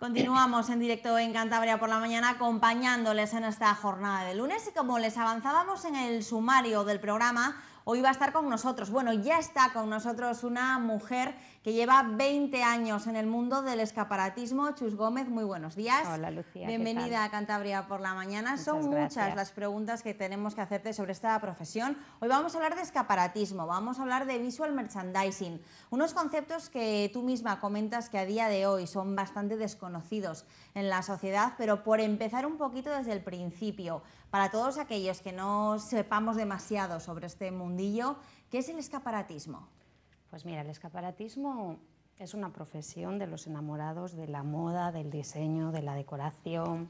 Continuamos en directo en Cantabria por la mañana acompañándoles en esta jornada de lunes y como les avanzábamos en el sumario del programa, hoy va a estar con nosotros, bueno, ya está con nosotros una mujer que lleva 20 años en el mundo del escaparatismo. Chus Gómez, muy buenos días. Hola Lucía, bienvenida a Cantabria por la mañana. Son muchas las preguntas que tenemos que hacerte sobre esta profesión. Hoy vamos a hablar de escaparatismo, vamos a hablar de visual merchandising, unos conceptos que tú misma comentas que a día de hoy son bastante desconocidos en la sociedad, pero por empezar un poquito desde el principio, para todos aquellos que no sepamos demasiado sobre este mundillo, ¿qué es el escaparatismo? Pues mira, el escaparatismo es una profesión de los enamorados de la moda, del diseño, de la decoración.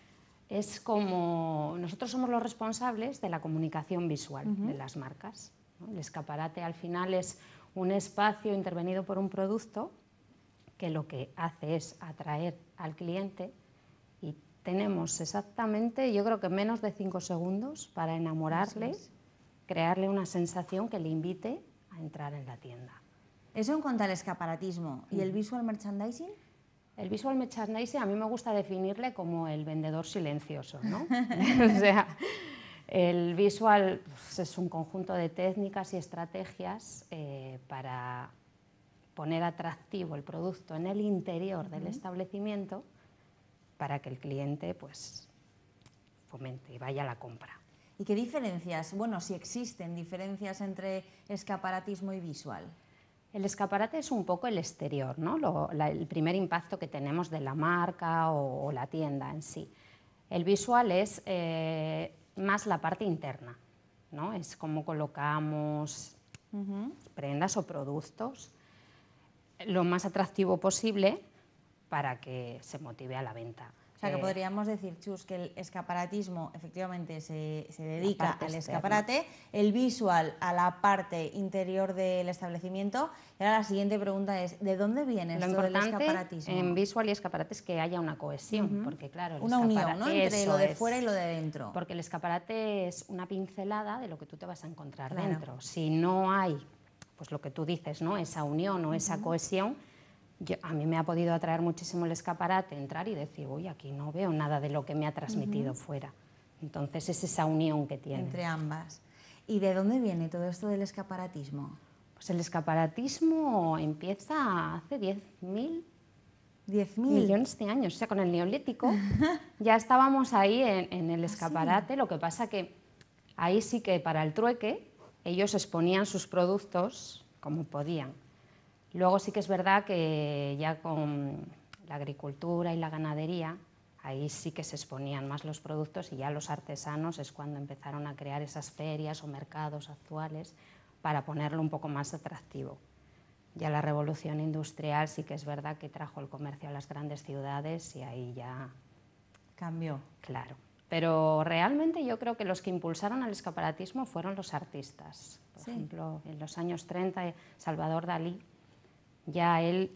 Es como nosotros somos los responsables de la comunicación visual de las marcas, ¿no? El escaparate al final es un espacio intervenido por un producto que lo que hace es atraer al cliente y tenemos exactamente, yo creo que menos de 5 segundos para enamorarle, crearle una sensación que le invite a entrar en la tienda. Eso en cuanto al escaparatismo. ¿Y el visual merchandising? El visual merchandising a mí me gusta definirle como el vendedor silencioso, ¿no? O sea, el visual pues, es un conjunto de técnicas y estrategias para poner atractivo el producto en el interior del establecimiento para que el cliente pues, fomente y vaya a la compra. ¿Y qué diferencias, bueno, si existen diferencias entre escaparatismo y visual? El escaparate es un poco el exterior, ¿no? El primer impacto que tenemos de la marca o la tienda en sí. El visual es más la parte interna, ¿no? Es cómo colocamos prendas o productos lo más atractivo posible para que se motive a la venta. O sea, que podríamos decir, Chus, que el escaparatismo efectivamente se dedica al escaparate, el visual a la parte interior del establecimiento. Y ahora la siguiente pregunta es, ¿de dónde viene esto del escaparatismo? En visual y escaparate es que haya una cohesión, porque claro, una unión, ¿no? Entre lo de fuera y lo de dentro. Porque el escaparate es una pincelada de lo que tú te vas a encontrar dentro. Si no hay, pues lo que tú dices, ¿no? Esa unión o esa cohesión, a mí me ha podido atraer muchísimo el escaparate, entrar y decir, uy, aquí no veo nada de lo que me ha transmitido fuera. Entonces es esa unión que tiene. Entre ambas. ¿Y de dónde viene todo esto del escaparatismo? Pues el escaparatismo empieza hace 10.000 millones de años. O sea, con el Neolítico ya estábamos ahí en el escaparate. ¿Sí? Lo que pasa que ahí sí que para el trueque ellos exponían sus productos como podían. Luego sí que es verdad que ya con la agricultura y la ganadería, ahí sí que se exponían más los productos y ya los artesanos es cuando empezaron a crear esas ferias o mercados actuales para ponerlo un poco más atractivo. Ya la revolución industrial sí que es verdad que trajo el comercio a las grandes ciudades y ahí ya cambió. Claro. Pero realmente yo creo que los que impulsaron el escaparatismo fueron los artistas. Por ejemplo, en los años 30, Salvador Dalí, ya él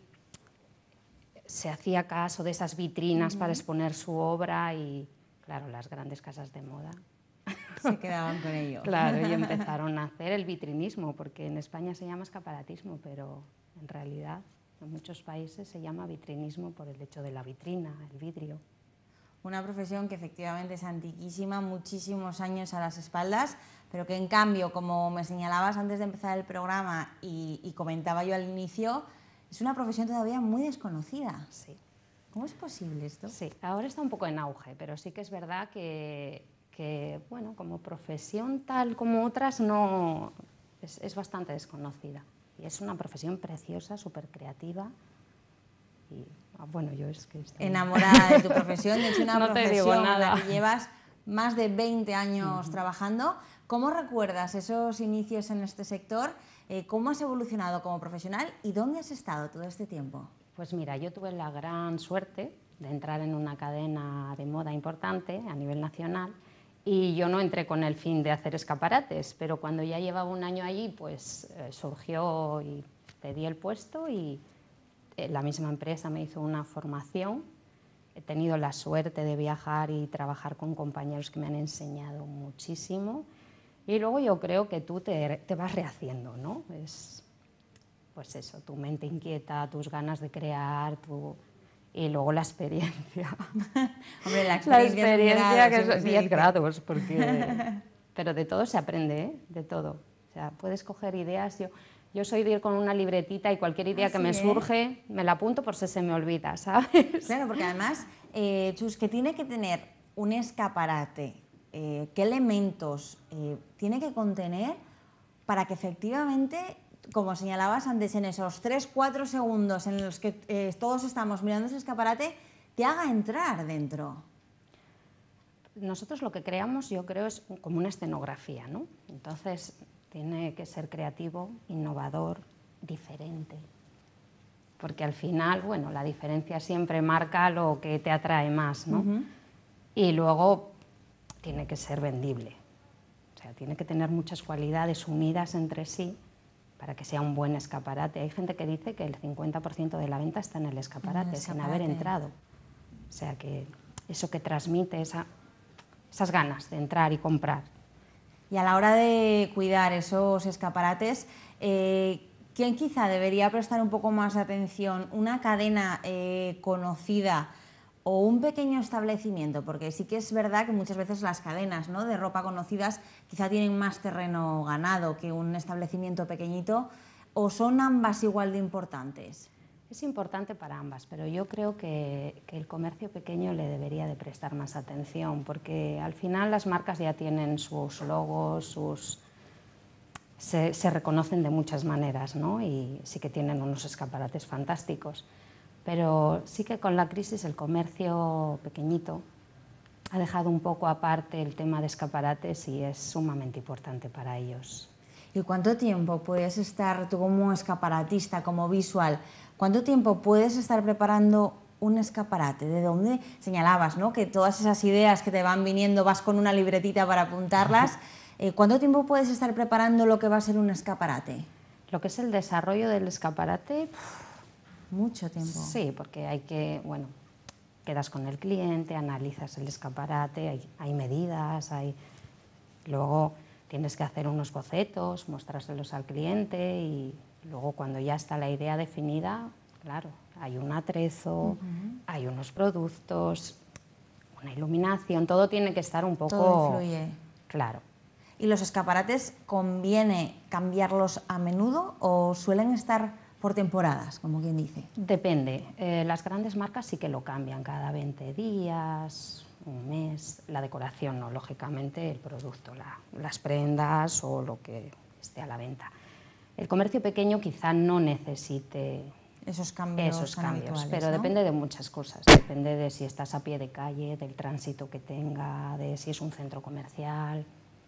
se hacía caso de esas vitrinas para exponer su obra y, claro, las grandes casas de moda se quedaban con ello. Claro, y empezaron a hacer el vitrinismo, porque en España se llama escaparatismo, pero en realidad en muchos países se llama vitrinismo por el hecho de la vitrina, el vidrio. Una profesión que efectivamente es antiquísima, muchísimos años a las espaldas, pero que en cambio, como me señalabas antes de empezar el programa y comentaba yo al inicio, es una profesión todavía muy desconocida. Sí. ¿Cómo es posible esto? Sí, ahora está un poco en auge, pero sí que es verdad que bueno, como profesión tal como otras, no, es bastante desconocida. Y es una profesión preciosa, súper creativa. Y, bueno, yo es que estoy enamorada de tu profesión, de hecho una no profesión te digo en nada. la que llevas más de 20 años trabajando. ¿Cómo recuerdas esos inicios en este sector? ¿Cómo has evolucionado como profesional y dónde has estado todo este tiempo? Pues mira, yo tuve la gran suerte de entrar en una cadena de moda importante a nivel nacional y yo no entré con el fin de hacer escaparates, pero cuando ya llevaba un año allí, pues surgió y pedí el puesto y la misma empresa me hizo una formación. He tenido la suerte de viajar y trabajar con compañeros que me han enseñado muchísimo y luego yo creo que tú te vas rehaciendo, ¿no? Es, pues eso, tu mente inquieta, tus ganas de crear, y luego la experiencia. Hombre, la experiencia que es 10 grados, porque... pero de todo se aprende, ¿eh? De todo. O sea, puedes coger ideas. Yo soy de ir con una libretita y cualquier idea que me surge, me la apunto por si se me olvida, ¿sabes? Claro, porque además, Chus, que tiene que tener un escaparate, ¿qué elementos tiene que contener para que efectivamente, como señalabas antes, en esos 3-4 segundos en los que todos estamos mirando ese escaparate, te haga entrar dentro? Nosotros lo que creamos, yo creo, es como una escenografía, ¿no? Entonces, tiene que ser creativo, innovador, diferente. Porque al final, bueno, la diferencia siempre marca lo que te atrae más, ¿no? Y luego tiene que ser vendible. O sea, tiene que tener muchas cualidades unidas entre sí para que sea un buen escaparate. Hay gente que dice que el 50% de la venta está en el escaparate, sin haber entrado. O sea, que eso que transmite, esas ganas de entrar y comprar. Y a la hora de cuidar esos escaparates, ¿quién quizá debería prestar un poco más de atención? ¿Una cadena conocida o un pequeño establecimiento? Porque sí que es verdad que muchas veces las cadenas, ¿no?, de ropa conocidas quizá tienen más terreno ganado que un establecimiento pequeñito, ¿o son ambas igual de importantes? Es importante para ambas, pero yo creo que el comercio pequeño le debería de prestar más atención, porque al final las marcas ya tienen sus logos, se reconocen de muchas maneras, ¿no? Y sí que tienen unos escaparates fantásticos, pero sí que con la crisis el comercio pequeñito ha dejado un poco aparte el tema de escaparates y es sumamente importante para ellos. ¿Y cuánto tiempo puedes estar tú como escaparatista, como visual? ¿Cuánto tiempo puedes estar preparando un escaparate? ¿De dónde señalabas, ¿no?, que todas esas ideas que te van viniendo vas con una libretita para apuntarlas? ¿Cuánto tiempo puedes estar preparando lo que va a ser un escaparate? Lo que es el desarrollo del escaparate... Mucho tiempo. Sí, porque hay que, bueno, quedas con el cliente, analizas el escaparate, hay medidas, luego tienes que hacer unos bocetos, mostrárselos al cliente y luego cuando ya está la idea definida, claro, hay un atrezo, hay unos productos, una iluminación, todo tiene que estar un poco... Todo influye. Claro. ¿Y los escaparates conviene cambiarlos a menudo o suelen estar por temporadas, como quien dice? Depende. Las grandes marcas sí que lo cambian cada 20 días, un mes. La decoración no, lógicamente el producto, las prendas o lo que esté a la venta. El comercio pequeño quizá no necesite esos cambios, pero ¿no? Depende de muchas cosas. Depende de si estás a pie de calle, del tránsito que tenga, de si es un centro comercial.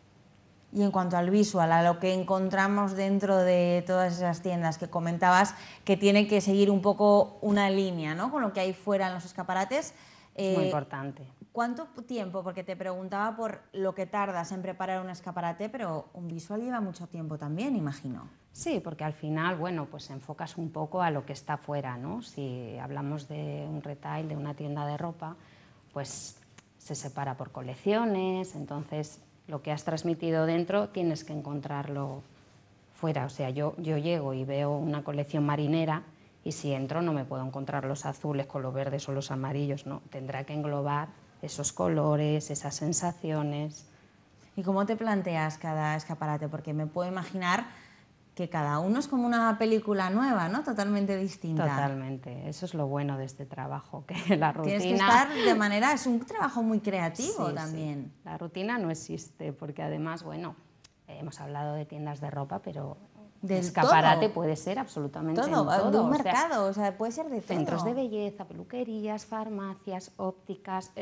Y en cuanto al visual, a lo que encontramos dentro de todas esas tiendas que comentabas, que tiene que seguir un poco una línea, ¿no?, con lo que hay fuera en los escaparates. Es muy importante. ¿Cuánto tiempo? Porque te preguntaba por lo que tardas en preparar un escaparate, pero un visual lleva mucho tiempo también, imagino. Sí, porque al final, bueno, pues enfocas un poco a lo que está fuera, ¿no? Si hablamos de un retail, de una tienda de ropa, pues se separa por colecciones, entonces lo que has transmitido dentro tienes que encontrarlo fuera. O sea, yo llego y veo una colección marinera y si entro no me puedo encontrar los azules con los verdes o los amarillos, no, tendrá que englobar esos colores, esas sensaciones. ¿Y cómo te planteas cada escaparate? Porque me puedo imaginar que cada uno es como una película nueva, ¿no?, totalmente distinta. Totalmente, eso es lo bueno de este trabajo, que la rutina... Tienes que estar de manera... Es un trabajo muy creativo, sí, también. Sí. La rutina no existe, porque además, bueno, hemos hablado de tiendas de ropa, pero el escaparate puede ser absolutamente todo, en todo. De un mercado, o sea, puede ser de todo. Centros de belleza, peluquerías, farmacias, ópticas,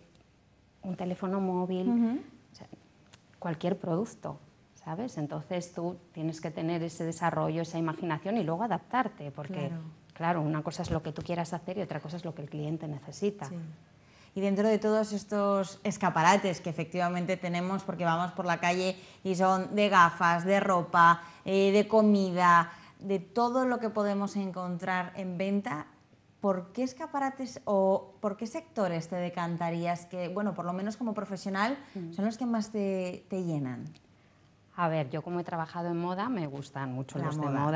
un teléfono móvil, o sea, cualquier producto, ¿sabes? Entonces tú tienes que tener ese desarrollo, esa imaginación y luego adaptarte, porque, claro, una cosa es lo que tú quieras hacer y otra cosa es lo que el cliente necesita. Sí. Y dentro de todos estos escaparates que efectivamente tenemos, porque vamos por la calle y son de gafas, de ropa, de comida, de todo lo que podemos encontrar en venta, ¿por qué escaparates o por qué sectores te decantarías que, bueno, por lo menos como profesional, son los que más te llenan? A ver, yo como he trabajado en moda, me gustan mucho los de moda,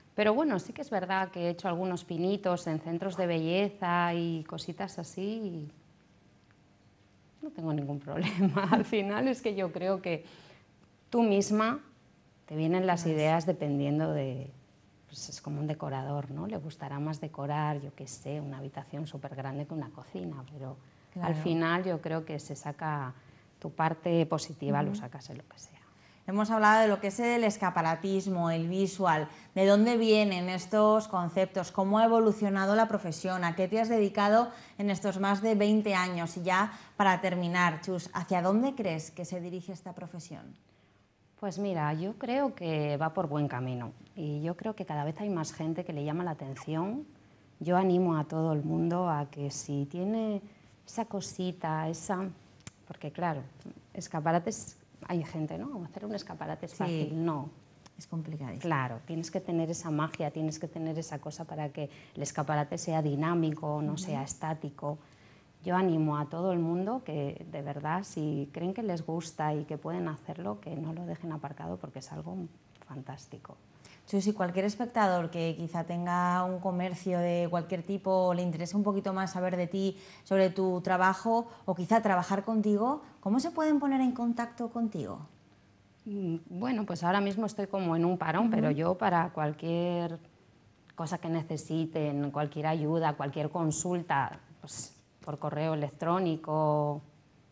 Pero bueno, sí que es verdad que he hecho algunos pinitos en centros de belleza y cositas así y no tengo ningún problema. Al final es que yo creo que tú misma te vienen las ideas dependiendo de... Pues es como un decorador, ¿no? Le gustará más decorar, yo qué sé, una habitación súper grande que una cocina, pero al final yo creo que se saca tu parte positiva, lo sacas en lo que sea. Hemos hablado de lo que es el escaparatismo, el visual, de dónde vienen estos conceptos, cómo ha evolucionado la profesión, a qué te has dedicado en estos más de 20 años. Y ya para terminar, Chus, ¿hacia dónde crees que se dirige esta profesión? Pues mira, yo creo que va por buen camino y yo creo que cada vez hay más gente que le llama la atención. Yo animo a todo el mundo a que si tiene esa cosita, porque claro, escaparates, hay gente, ¿no? Hacer un escaparate es fácil, no. Es complicadísimo. Claro, tienes que tener esa magia, tienes que tener esa cosa para que el escaparate sea dinámico, no sea estático. Yo animo a todo el mundo que, de verdad, si creen que les gusta y que pueden hacerlo, que no lo dejen aparcado porque es algo fantástico. Chus, cualquier espectador que quizá tenga un comercio de cualquier tipo o le interese un poquito más saber de ti, sobre tu trabajo o quizá trabajar contigo, ¿cómo se pueden poner en contacto contigo? Bueno, pues ahora mismo estoy como en un parón, pero yo para cualquier cosa que necesiten, cualquier ayuda, cualquier consulta, pues por correo electrónico,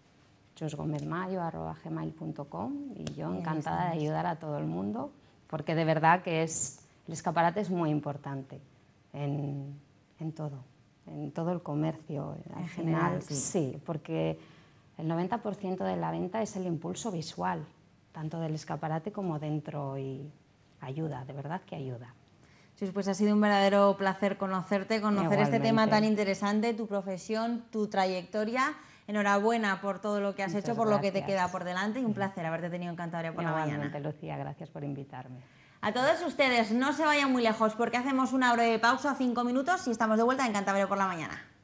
chusgomezmayo@gmail.com, y yo encantada de ayudar a todo el mundo, porque de verdad que el escaparate es muy importante en todo el comercio en general. Sí, porque el 90% de la venta es el impulso visual, tanto del escaparate como dentro, y ayuda, de verdad que ayuda. Pues ha sido un verdadero placer conocerte, conocer Igualmente. Este tema tan interesante, tu profesión, tu trayectoria. Enhorabuena por todo lo que has hecho, por lo que te queda por delante, y un placer haberte tenido en Cantabria por la mañana. Igualmente, Lucía, gracias por invitarme. A todos ustedes, no se vayan muy lejos porque hacemos una breve pausa, 5 minutos, y estamos de vuelta en Cantabria por la mañana.